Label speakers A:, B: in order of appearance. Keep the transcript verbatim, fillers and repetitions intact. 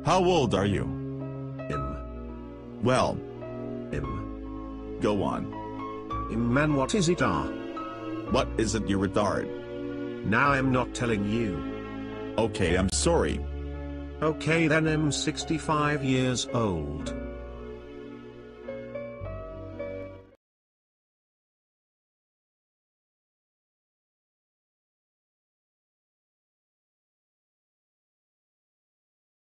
A: How old are you?
B: Im.
A: Well,
B: Im.
A: go on.
B: Im man, what is it ah?
A: What is it, you retard?
B: Now I'm not telling you.
A: Okay, I'm sorry.
B: Okay then, I'm sixty-five years old.